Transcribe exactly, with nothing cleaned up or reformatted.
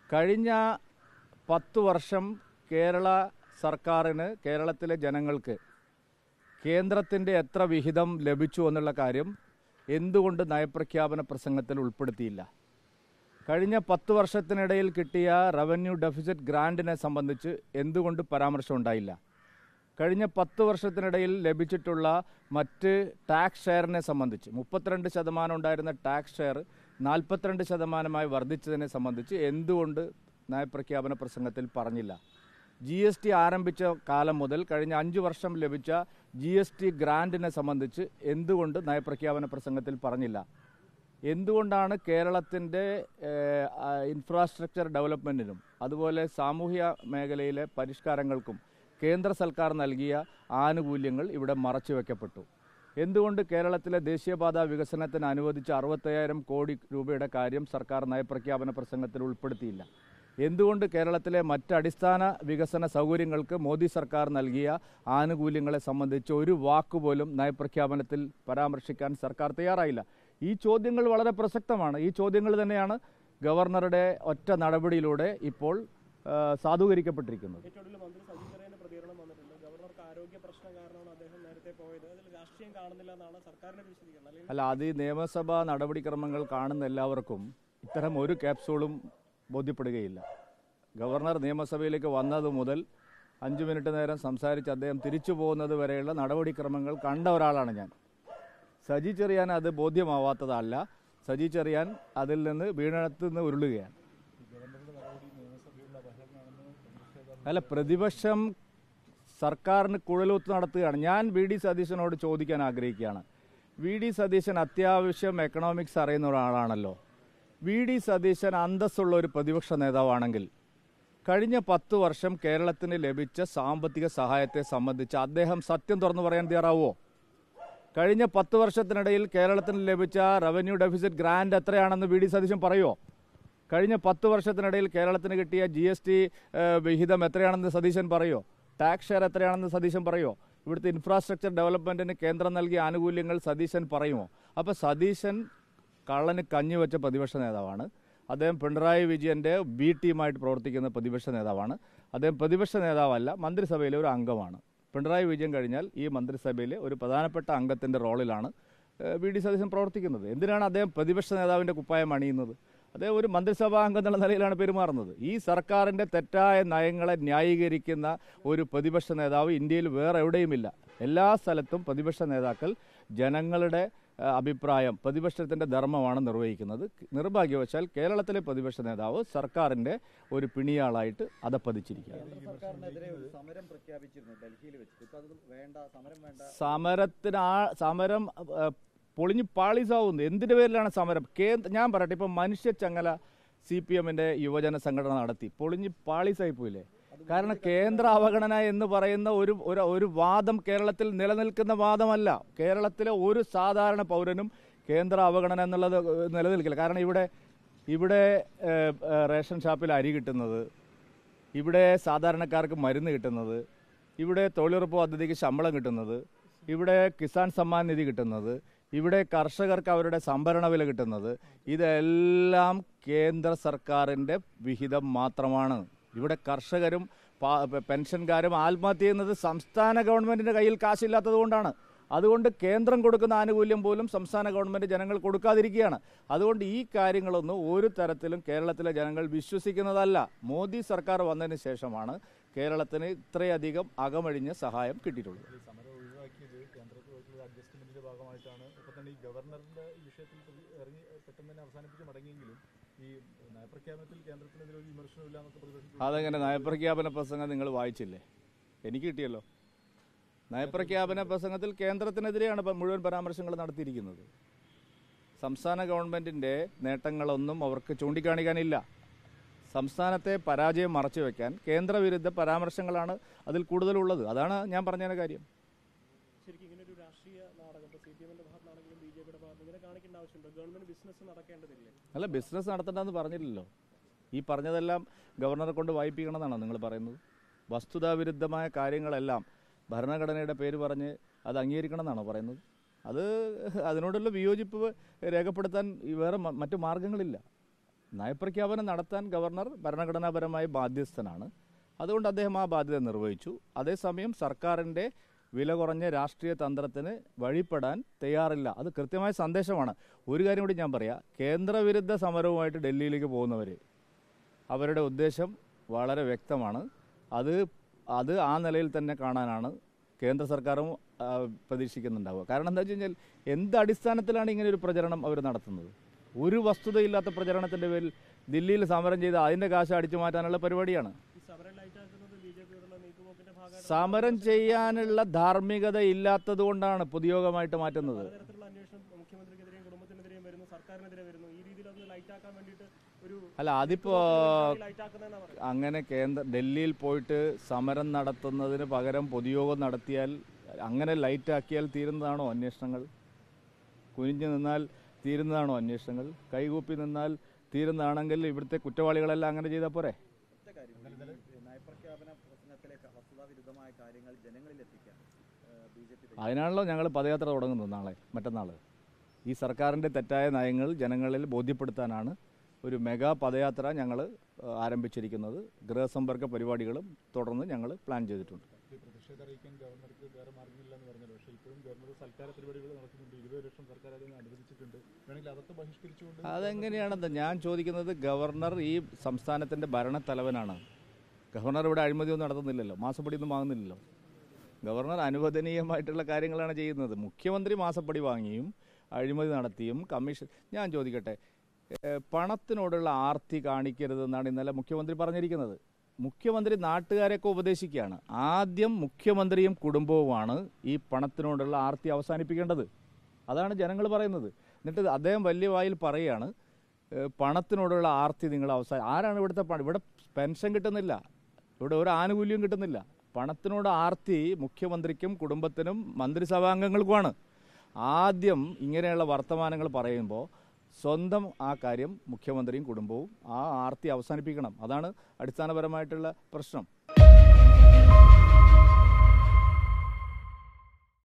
കഴിഞ്ഞ പത്ത് വർഷം കേരള സർക്കാരിന്, കേരളത്തിലെ ജനങ്ങൾക്ക് കേന്ദ്രത്തിൻ്റെ എത്ര വിഹിതം ലഭിച്ചു എന്നുള്ള കാര്യം എന്തുകൊണ്ട് നയപ്രഖ്യാപന പ്രസംഗത്തിൽ ഉൾപ്പെടുത്തിയില്ല? കഴിഞ്ഞ പത്ത് വർഷത്തിനിടയിൽ കിട്ടിയ റവന്യൂ ഡെഫിസിറ്റ് ഗ്രാൻഡിനെ സംബന്ധിച്ച് എന്തുകൊണ്ട് പരാമർശം ഉണ്ടായില്ല? കഴിഞ്ഞ പത്ത് വർഷത്തിനിടയിൽ ലഭിച്ചിട്ടുള്ള മറ്റ് ടാക്സ് ഷെയറിനെ സംബന്ധിച്ച് മുപ്പത്തിരണ്ട് ശതമാനം ഉണ്ടായിരുന്ന ടാക്സ് ഷെയർ നാൽപ്പത്തിരണ്ട് ശതമാനമായി വർദ്ധിച്ചതിനെ സംബന്ധിച്ച് എന്തുകൊണ്ട് നയപ്രഖ്യാപന പ്രസംഗത്തിൽ പറഞ്ഞില്ല? ജി എസ് ടി ആരംഭിച്ച കാലം മുതൽ കഴിഞ്ഞ അഞ്ച് വർഷം ലഭിച്ച ജി എസ് ടി ഗ്രാൻഡിനെ സംബന്ധിച്ച് എന്തുകൊണ്ട് നയപ്രഖ്യാപന പ്രസംഗത്തിൽ പറഞ്ഞില്ല? എന്തുകൊണ്ടാണ് കേരളത്തിൻ്റെ ഇൻഫ്രാസ്ട്രക്ചർ ഡെവലപ്മെൻറ്റിനും അതുപോലെ സാമൂഹ്യ മേഖലയിലെ പരിഷ്കാരങ്ങൾക്കും കേന്ദ്ര സർക്കാർ നൽകിയ ആനുകൂല്യങ്ങൾ ഇവിടെ മറച്ചു വയ്ക്കപ്പെട്ടു? എന്തുകൊണ്ട് കേരളത്തിലെ ദേശീയപാത വികസനത്തിന് അനുവദിച്ച അറുപത്തയ്യായിരം കോടി രൂപയുടെ കാര്യം സർക്കാർ നയപ്രഖ്യാപന പ്രസംഗത്തിൽ ഉൾപ്പെടുത്തിയില്ല? എന്തുകൊണ്ട് കേരളത്തിലെ മറ്റ് അടിസ്ഥാന വികസന സൗകര്യങ്ങൾക്ക് മോദി സർക്കാർ നൽകിയ ആനുകൂല്യങ്ങളെ സംബന്ധിച്ച് ഒരു വാക്കുപോലും നയപ്രഖ്യാപനത്തിൽ പരാമർശിക്കാൻ സർക്കാർ തയ്യാറായില്ല? ഈ ചോദ്യങ്ങൾ വളരെ പ്രസക്തമാണ്. ഈ ചോദ്യങ്ങൾ തന്നെയാണ് ഗവർണറുടെ ഒറ്റ നടപടിയിലൂടെ ഇപ്പോൾ സാധൂകരിക്കപ്പെട്ടിരിക്കുന്നത്. അല്ല, അത് ഈ നിയമസഭാ നടപടിക്രമങ്ങൾ കാണുന്ന എല്ലാവർക്കും ഇത്തരം ഒരു ക്യാപ്സൂളും ബോധ്യപ്പെടുകയില്ല. ഗവർണർ നിയമസഭയിലേക്ക് വന്നത് മുതൽ അഞ്ച് മിനിറ്റ് നേരം സംസാരിച്ച് അദ്ദേഹം തിരിച്ചു പോകുന്നത് വരെയുള്ള നടപടിക്രമങ്ങൾ കണ്ട ഒരാളാണ് ഞാൻ. സജി ചെറിയാൻ അത് ബോധ്യമാവാത്തതല്ല, സജി ചെറിയാൻ അതിൽ നിന്ന് വീണത്ത് നിന്ന് ഉരുളുകയാണ്. അല്ല, പ്രതിപക്ഷം സർക്കാരിന് കുഴലൂത്ത് നടത്തുകയാണ്. ഞാൻ വി ഡി സതീശനോട് ചോദിക്കാൻ ആഗ്രഹിക്കുകയാണ്. വി ഡി സതീശൻ അത്യാവശ്യം എക്കണോമിക്സ് അറിയുന്ന ഒരാളാണല്ലോ. വി ഡി സതീശൻ അന്തസ്സുള്ള ഒരു പ്രതിപക്ഷ നേതാവാണെങ്കിൽ കഴിഞ്ഞ പത്ത് വർഷം കേരളത്തിന് ലഭിച്ച സാമ്പത്തിക സഹായത്തെ സംബന്ധിച്ച് അദ്ദേഹം സത്യം തുറന്നു പറയാൻ തയ്യാറാവുമോ? കഴിഞ്ഞ പത്ത് വർഷത്തിനിടയിൽ കേരളത്തിന് ലഭിച്ച റവന്യൂ ഡെഫിസിറ്റ് ഗ്രാൻഡ് എത്രയാണെന്ന് വി ഡി സതീശൻ പറയുമോ? കഴിഞ്ഞ പത്ത് വർഷത്തിനിടയിൽ കേരളത്തിന് കിട്ടിയ ജി എസ് ടി വിഹിതം എത്രയാണെന്ന് സതീശൻ പറയുമോ? ടാക്സ് ഷെയർ എത്രയാണെന്ന് സതീശൻ പറയുമോ? ഇവിടുത്തെ ഇൻഫ്രാസ്ട്രക്ചർ ഡെവലപ്മെൻറ്റിന് കേന്ദ്രം നൽകിയ ആനുകൂല്യങ്ങൾ സതീശൻ പറയുമോ? അപ്പോൾ സതീശൻ കള്ളന് കഞ്ഞി വെച്ച പ്രതിപക്ഷ നേതാവാണ്. അദ്ദേഹം പിണറായി വിജയൻ്റെ ബി ടീമായിട്ട് പ്രവർത്തിക്കുന്ന പ്രതിപക്ഷ നേതാവാണ്. അദ്ദേഹം പ്രതിപക്ഷ നേതാവല്ല, മന്ത്രിസഭയിലെ ഒരു അംഗമാണ്. പിണറായി വിജയൻ കഴിഞ്ഞാൽ ഈ മന്ത്രിസഭയിലെ ഒരു പ്രധാനപ്പെട്ട അംഗത്തിൻ്റെ റോളിലാണ് വി ഡി സതീശൻ പ്രവർത്തിക്കുന്നത്. എന്തിനാണ് അദ്ദേഹം പ്രതിപക്ഷ നേതാവിൻ്റെ കുപ്പായം അണിയുന്നത്? അദ്ദേഹം ഒരു മന്ത്രിസഭാ അംഗം എന്നുള്ള നിലയിലാണ് പെരുമാറുന്നത്. ഈ സർക്കാരിൻ്റെ തെറ്റായ നയങ്ങളെ ന്യായീകരിക്കുന്ന ഒരു പ്രതിപക്ഷ നേതാവ് ഇന്ത്യയിൽ വേറെ എവിടെയുമില്ല. എല്ലാ സ്ഥലത്തും പ്രതിപക്ഷ നേതാക്കൾ ജനങ്ങളുടെ അഭിപ്രായം, പ്രതിപക്ഷത്തിൻ്റെ ധർമ്മമാണ് നിർവഹിക്കുന്നത്. നിർഭാഗ്യവശാൽ കേരളത്തിലെ പ്രതിപക്ഷ നേതാവ് സർക്കാരിൻ്റെ ഒരു പിണിയാളായിട്ട് അതപ്പതിച്ചിരിക്കുകയാണ്. സമരത്തിന് ആ സമരം പൊളിഞ്ഞ് പാളീസാവുന്നു. എന്തിൻ്റെ പേരിലാണ് സമരം? കേന്ദ്ര ഞാൻ പറയട്ടെ, ഇപ്പം മനുഷ്യ ചങ്ങല സി പി എമ്മിൻ്റെ യുവജന സംഘടന നടത്തി, പൊളിഞ്ഞ് പാളീസായി പോയില്ലേ? കാരണം കേന്ദ്ര അവഗണന എന്ന് പറയുന്ന ഒരു ഒരു വാദം കേരളത്തിൽ നിലനിൽക്കുന്ന വാദമല്ല. കേരളത്തിലെ ഒരു സാധാരണ പൗരനും കേന്ദ്ര അവഗണന എന്നുള്ളത് നിലനിൽക്കില്ല. കാരണം ഇവിടെ ഇവിടെ റേഷൻ ഷാപ്പിൽ അരി കിട്ടുന്നത്, ഇവിടെ സാധാരണക്കാർക്ക് മരുന്ന് കിട്ടുന്നത്, ഇവിടെ തൊഴിലുറപ്പ് പദ്ധതിക്ക് ശമ്പളം കിട്ടുന്നത്, ഇവിടെ കിസാൻ സമ്മാൻ നിധി കിട്ടുന്നത്, ഇവിടെ കർഷകർക്ക് അവരുടെ സംഭരണ വില കിട്ടുന്നത്, ഇതെല്ലാം കേന്ദ്ര സർക്കാരിൻ്റെ വിഹിതം മാത്രമാണ്. ഇവിടെ കർഷകരും പെൻഷൻകാരും ആത്മഹത്യ ചെയ്യുന്നത് സംസ്ഥാന ഗവൺമെൻറ്റിൻ്റെ കയ്യിൽ കാശില്ലാത്തത് കൊണ്ടാണ്. അതുകൊണ്ട് കേന്ദ്രം കൊടുക്കുന്ന ആനുകൂല്യം പോലും സംസ്ഥാന ഗവൺമെൻറ് ജനങ്ങൾ കൊടുക്കാതിരിക്കുകയാണ്. അതുകൊണ്ട് ഈ കാര്യങ്ങളൊന്നും ഒരു തരത്തിലും കേരളത്തിലെ ജനങ്ങൾ വിശ്വസിക്കുന്നതല്ല. മോദി സർക്കാർ വന്നതിന് ശേഷമാണ് കേരളത്തിന് ഇത്രയധികം അകമഴിഞ്ഞ സഹായം കിട്ടിയിട്ടുള്ളത്. ഗവർണറിന്റെ വിഷയത്തിൽ ഇറങ്ങി പെട്ടെന്ന് തന്നെ അവസാനിപ്പിച്ച് മടങ്ങിയെങ്കിലും ഈ നയപ്രഖ്യാപനത്തിൽ കേന്ദ്രത്തിനെതിരെ ഒരു വിമർശനമില്ല എന്നൊക്കെ. അതെങ്ങനെ നയപ്രഖ്യാപന പ്രസംഗം നിങ്ങൾ വായിച്ചില്ലേ? എനിക്ക് കിട്ടിയല്ലോ. നയപ്രഖ്യാപന പ്രസംഗത്തിൽ കേന്ദ്രത്തിനെതിരെയാണ് മുഴുവൻ പരാമർശങ്ങൾ നടത്തിയിരിക്കുന്നത്. സംസ്ഥാന ഗവൺമെൻറ്റിൻ്റെ നേട്ടങ്ങളൊന്നും അവർക്ക് ചൂണ്ടിക്കാണിക്കാനില്ല. സംസ്ഥാനത്തെ പരാജയം മറച്ചു വയ്ക്കാൻ കേന്ദ്രവിരുദ്ധ പരാമർശങ്ങളാണ് അതിൽ കൂടുതലുള്ളത്. അതാണ് ഞാൻ പറഞ്ഞതിൻ്റെ കാര്യം. ശരിക്കും ഇങ്ങനൊരു രാഷ്ട്രീയ നാടകം സി പി എമ്മിന്റെ ഭാഗത്താണെങ്കിലും ബി ജെ പിയുടെ ഭാഗത്ത് ഇങ്ങനെ കാണിക്കേണ്ട ആവശ്യമുണ്ടോ? ഗവൺമെന്റ് ബിസിനസ് നടക്കേണ്ടതില്ലേ? അല്ല, ബിസിനസ് നടത്തേണ്ടെന്ന് പറഞ്ഞില്ലല്ലോ. ഈ പറഞ്ഞതെല്ലാം ഗവർണറെ കൊണ്ട് വായിപ്പിക്കണമെന്നാണോ നിങ്ങൾ പറയുന്നത്? വസ്തുതാവിരുദ്ധമായ കാര്യങ്ങളെല്ലാം ഭരണഘടനയുടെ പേര് പറഞ്ഞ് അത് അംഗീകരിക്കണമെന്നാണോ പറയുന്നത്? അത് അതിനോടുള്ള വിയോജിപ്പ് രേഖപ്പെടുത്താൻ വേറെ മറ്റു മാർഗങ്ങളില്ല. നയപ്രഖ്യാപനം നടത്താൻ ഗവർണർ ഭരണഘടനാപരമായി ബാധ്യസ്ഥനാണ്. അതുകൊണ്ട് അദ്ദേഹം ആ ബാധ്യത നിർവഹിച്ചു. അതേസമയം സർക്കാരിൻ്റെ വില കുറഞ്ഞ രാഷ്ട്രീയ തന്ത്രത്തിന് വഴിപ്പെടാൻ തയ്യാറില്ല. അത് കൃത്യമായ സന്ദേശമാണ്. ഒരു കാര്യം കൂടി ഞാൻ പറയാം, കേന്ദ്രവിരുദ്ധ സമരവുമായിട്ട് ഡൽഹിയിലേക്ക് പോകുന്നവർ അവരുടെ ഉദ്ദേശം വളരെ വ്യക്തമാണ്. അത് അത് ആ നിലയിൽ തന്നെ കാണാനാണ് കേന്ദ്ര സർക്കാരും പ്രതീക്ഷിക്കുന്നുണ്ടാവുക. കാരണം എന്താ വെച്ച് കഴിഞ്ഞാൽ എന്ത് അടിസ്ഥാനത്തിലാണ് ഇങ്ങനെ ഒരു പ്രചരണം അവർ നടത്തുന്നത്? ഒരു വസ്തുതയില്ലാത്ത പ്രചരണത്തിൻ്റെ പേരിൽ ദില്ലിയിൽ സമരം ചെയ്ത് അതിൻ്റെ കാശ് അടിച്ചു മാറ്റാനുള്ള പരിപാടിയാണ്. സമരം ചെയ്യാനുള്ള ധാർമ്മികത ഇല്ലാത്തത് കൊണ്ടാണ് പൊതുയോഗമായിട്ട് മാറ്റുന്നത്. അല്ല, അതിപ്പോ അങ്ങനെ കേന്ദ്ര ഡൽഹിയിൽ പോയിട്ട് സമരം നടത്തുന്നതിന് പകരം പൊതുയോഗം നടത്തിയാൽ അങ്ങനെ ലൈറ്റാക്കിയാൽ തീരുന്നതാണോ അന്വേഷണങ്ങൾ? കുനിഞ്ഞു നിന്നാൽ തീരുന്നതാണോ അന്വേഷണങ്ങൾ? കൈകൂപ്പി നിന്നാൽ തീരുന്നതാണെങ്കിൽ ഇവിടുത്തെ കുറ്റവാളികളെല്ലാം അങ്ങനെ ചെയ്താൽ പോരെ? അതിനാണല്ലോ ഞങ്ങൾ പദയാത്ര തുടങ്ങുന്നത് നാളെ മറ്റന്നാൾ. ഈ സർക്കാരിൻ്റെ തെറ്റായ നയങ്ങൾ ജനങ്ങളിൽ ബോധ്യപ്പെടുത്താനാണ് ഒരു മെഗാ പദയാത്ര ഞങ്ങൾ ആരംഭിച്ചിരിക്കുന്നത്. ഗൃഹസമ്പർക്ക പരിപാടികളും തുടർന്ന് ഞങ്ങൾ പ്ലാൻ ചെയ്തിട്ടുണ്ട്. അതെങ്ങനെയാണെന്ന് ഞാൻ ചോദിക്കുന്നത്, ഗവർണർ ഈ സംസ്ഥാനത്തിൻ്റെ ഭരണത്തലവനാണ്. ഗവർണർ ഇവിടെ അഴിമതിയൊന്നും നടത്തുന്നില്ലല്ലോ, മാസപ്പടിയൊന്നും വാങ്ങുന്നില്ലല്ലോ. ഗവർണർ അനുവദനീയമായിട്ടുള്ള കാര്യങ്ങളാണ് ചെയ്യുന്നത്. മുഖ്യമന്ത്രി മാസപ്പടി വാങ്ങിയും അഴിമതി നടത്തിയും കമ്മീഷൻ. ഞാൻ ചോദിക്കട്ടെ, പണത്തിനോടുള്ള ആർത്തി കാണിക്കരുതെന്നാണ് ഇന്നലെ മുഖ്യമന്ത്രി പറഞ്ഞിരിക്കുന്നത്. മുഖ്യമന്ത്രി നാട്ടുകാരെയൊക്കെ ഉപദേശിക്കുകയാണ്. ആദ്യം മുഖ്യമന്ത്രിയും കുടുംബവുമാണ് ഈ പണത്തിനോടുള്ള ആർത്തി അവസാനിപ്പിക്കേണ്ടത്. അതാണ് ജനങ്ങൾ പറയുന്നത്. എന്നിട്ട് അദ്ദേഹം വലിയ വായിൽ പറയുകയാണ് പണത്തിനോടുള്ള ആർത്തി നിങ്ങൾ അവസാനം. ആരാണ് ഇവിടുത്തെ പണം? ഇവിടെ പെൻഷൻ കിട്ടുന്നില്ല, ഇവിടെ ഒരു ആനുകൂല്യം കിട്ടുന്നില്ല. പണത്തിനോട് ആർത്തി മുഖ്യമന്ത്രിക്കും കുടുംബത്തിനും മന്ത്രിസഭാംഗങ്ങൾക്കുമാണ്. ആദ്യം ഇങ്ങനെയുള്ള വർത്തമാനങ്ങൾ പറയുമ്പോൾ സ്വന്തം ആ കാര്യം മുഖ്യമന്ത്രിയും കുടുംബവും ആ ആർത്തി അവസാനിപ്പിക്കണം. അതാണ് അടിസ്ഥാനപരമായിട്ടുള്ള പ്രശ്നം.